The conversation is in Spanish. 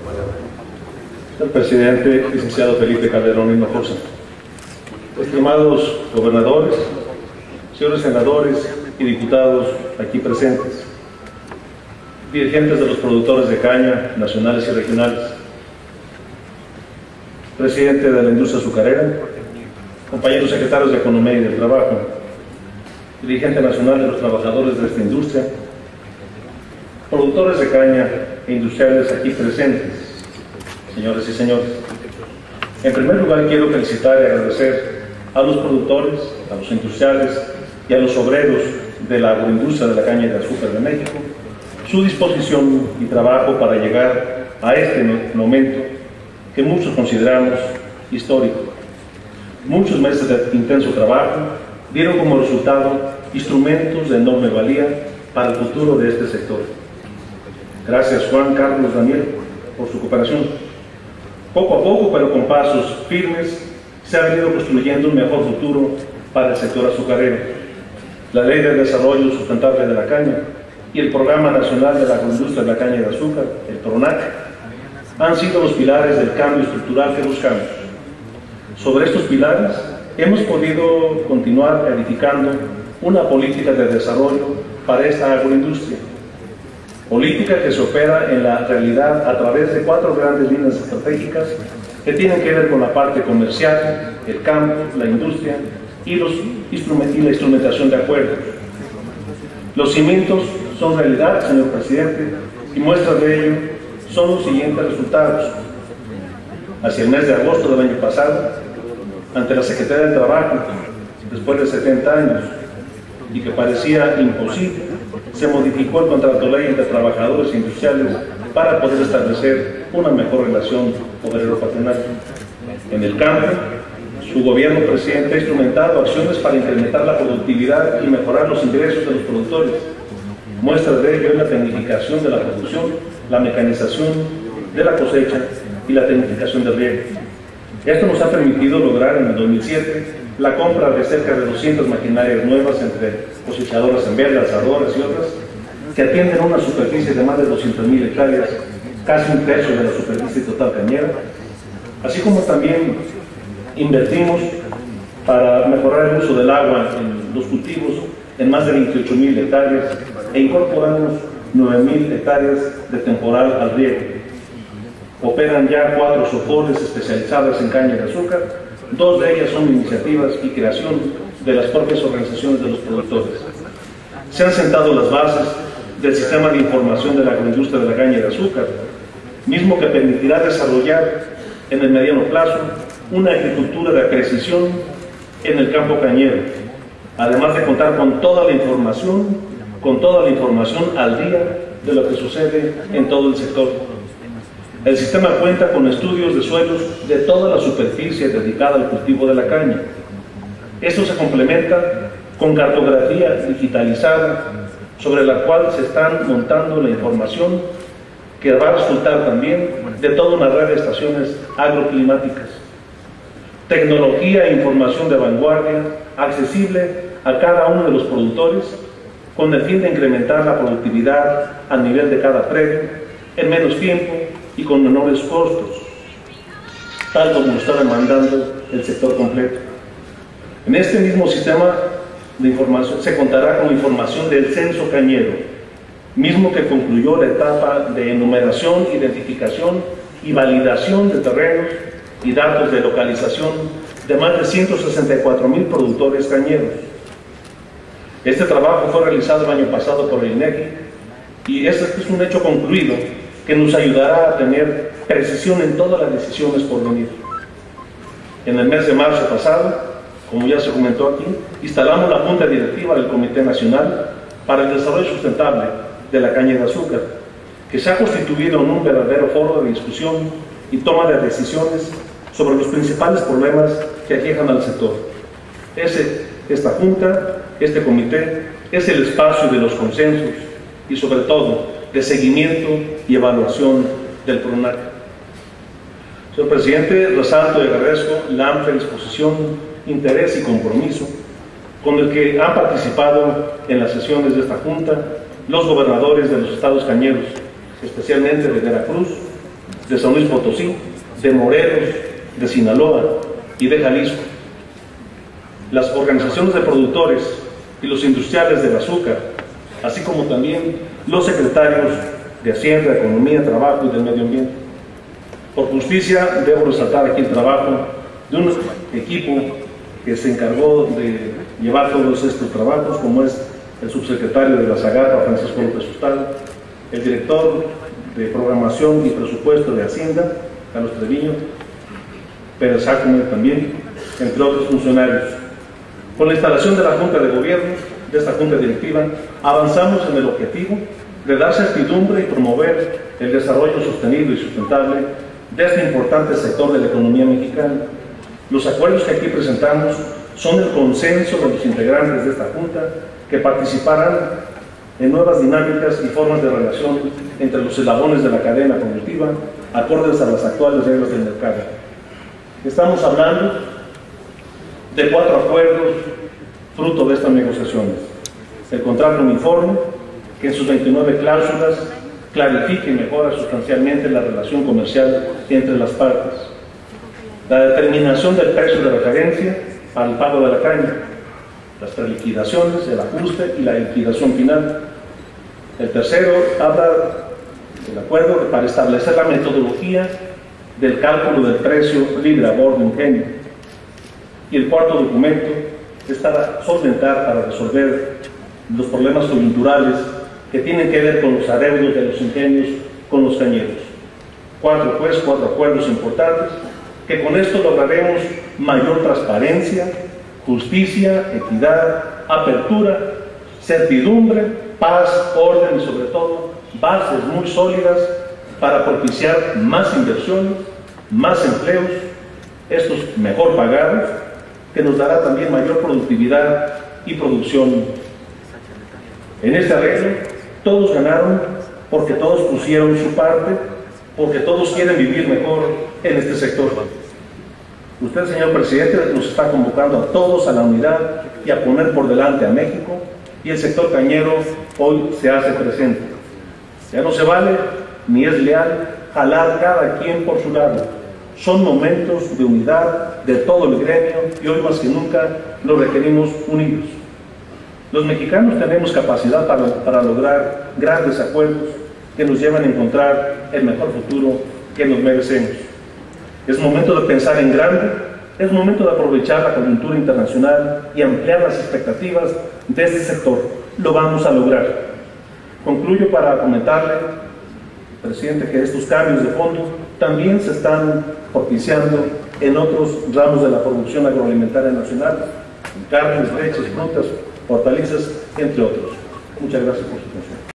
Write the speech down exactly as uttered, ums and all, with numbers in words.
Señor presidente, licenciado Felipe Calderón Hinojosa, estimados gobernadores, señores senadores y diputados aquí presentes, dirigentes de los productores de caña nacionales y regionales, presidente de la industria azucarera, compañeros secretarios de Economía y del Trabajo, dirigente nacional de los trabajadores de esta industria, productores de caña e industriales aquí presentes, señores y señores. En primer lugar, quiero felicitar y agradecer a los productores, a los industriales y a los obreros de la agroindustria de la caña de azúcar de México su disposición y trabajo para llegar a este momento que muchos consideramos histórico. Muchos meses de intenso trabajo dieron como resultado instrumentos de enorme valía para el futuro de este sector. Gracias, Juan Carlos Daniel, por su cooperación. Poco a poco, pero con pasos firmes, se ha venido construyendo un mejor futuro para el sector azucarero. La Ley de Desarrollo Sustentable de la Caña y el Programa Nacional de la Agroindustria de la Caña de Azúcar, el PRONAC, han sido los pilares del cambio estructural que buscamos. Sobre estos pilares, hemos podido continuar edificando una política de desarrollo para esta agroindustria. Política que se opera en la realidad a través de cuatro grandes líneas estratégicas que tienen que ver con la parte comercial, el campo, la industria y, los instrument y la instrumentación de acuerdos. Los cimientos son realidad, señor presidente, y muestras de ello son los siguientes resultados. Hacia el mes de agosto del año pasado, ante la Secretaría del Trabajo, después de setenta años, y que parecía imposible, se modificó el contrato ley entre trabajadores e industriales para poder establecer una mejor relación obrero-patronal. En el campo, su gobierno presidente ha instrumentado acciones para incrementar la productividad y mejorar los ingresos de los productores. Muestra de ello es la tecnificación de la producción, la mecanización de la cosecha y la tecnificación del riego. Esto nos ha permitido lograr en el dos mil siete la compra de cerca de doscientas maquinarias nuevas entre cosechadoras en verde, alzadoras y otras, que atienden una superficie de más de doscientas mil hectáreas, casi un tercio de la superficie total cañera, así como también invertimos para mejorar el uso del agua en los cultivos en más de veintiocho mil hectáreas e incorporamos nueve mil hectáreas de temporal al riego. Operan ya cuatro sofores especializadas en caña de azúcar, dos de ellas son iniciativas y creación de las propias organizaciones de los productores. Se han sentado las bases del sistema de información de la agroindustria de la caña de azúcar, mismo que permitirá desarrollar en el mediano plazo una agricultura de precisión en el campo cañero, además de contar con toda la información, con toda la información al día de lo que sucede en todo el sector. El sistema cuenta con estudios de suelos de toda la superficie dedicada al cultivo de la caña. Esto se complementa con cartografía digitalizada sobre la cual se están montando la información que va a resultar también de toda una red de estaciones agroclimáticas. Tecnología e información de vanguardia accesible a cada uno de los productores con el fin de incrementar la productividad a nivel de cada predio en menos tiempo y con menores costos, tal como lo está demandando el sector completo. En este mismo sistema de información se contará con información del censo cañero, mismo que concluyó la etapa de enumeración, identificación y validación de terrenos y datos de localización de más de ciento sesenta y cuatro mil productores cañeros. Este trabajo fue realizado el año pasado por el INEGI y este es un hecho concluido que nos ayudará a tener precisión en todas las decisiones por venir. En el mes de marzo pasado, como ya se comentó aquí, instalamos la Junta Directiva del Comité Nacional para el Desarrollo Sustentable de la Caña de Azúcar, que se ha constituido en un verdadero foro de discusión y toma de decisiones sobre los principales problemas que aquejan al sector. Ese, esta Junta, este comité, es el espacio de los consensos y sobre todo de seguimiento y evaluación del PRONAC. Señor presidente, resalto y agradezco la amplia disposición, interés y compromiso con el que han participado en las sesiones de esta Junta los gobernadores de los estados cañeros, especialmente de Veracruz, de San Luis Potosí, de Morelos, de Sinaloa y de Jalisco. Las organizaciones de productores y los industriales del azúcar, así como también los secretarios de Hacienda, Economía, Trabajo y del Medio Ambiente. Por justicia, debo resaltar aquí el trabajo de un equipo que se encargó de llevar todos estos trabajos, como es el subsecretario de la SAGAPA, Francisco López Hurtado, el director de Programación y Presupuesto de Hacienda, Carlos Treviño, Pérez Jácome también, entre otros funcionarios. Con la instalación de la Junta de Gobierno, de esta Junta Directiva, avanzamos en el objetivo de dar certidumbre y promover el desarrollo sostenible y sustentable de este importante sector de la economía mexicana. Los acuerdos que aquí presentamos son el consenso de los integrantes de esta Junta que participarán en nuevas dinámicas y formas de relación entre los eslabones de la cadena productiva, acordes a las actuales reglas del mercado. Estamos hablando de cuatro acuerdos fruto de estas negociaciones. El contrato uniforme, que en sus veintinueve cláusulas clarifica y mejora sustancialmente la relación comercial entre las partes. La determinación del precio de referencia para el pago de la caña, las preliquidaciones, el ajuste y la liquidación final. El tercero habla del acuerdo para establecer la metodología del cálculo del precio libre a bordo ingenio. Y el cuarto documento es para solventar, para resolver los problemas coyunturales que tienen que ver con los adeudos de los ingenios con los cañeros. Cuatro, pues, cuatro acuerdos importantes que con esto lograremos mayor transparencia, justicia, equidad, apertura, certidumbre, paz, orden y sobre todo bases muy sólidas para propiciar más inversiones, más empleos, estos mejor pagados, que nos dará también mayor productividad y producción. En este arreglo, todos ganaron porque todos pusieron su parte, porque todos quieren vivir mejor en este sector. Usted, señor presidente, nos está convocando a todos a la unidad y a poner por delante a México, y el sector cañero hoy se hace presente. Ya no se vale, ni es leal, jalar cada quien por su lado. Son momentos de unidad de todo el gremio y hoy más que nunca lo requerimos unidos. Los mexicanos tenemos capacidad para, para lograr grandes acuerdos que nos llevan a encontrar el mejor futuro que nos merecemos. Es momento de pensar en grande, es momento de aprovechar la coyuntura internacional y ampliar las expectativas de este sector. Lo vamos a lograr. Concluyo para comentarle, presidente, que estos cambios de fondo también se están propiciando en otros ramos de la producción agroalimentaria nacional, en carnes, leches, frutas, hortalizas, entre otros. Muchas gracias por su atención.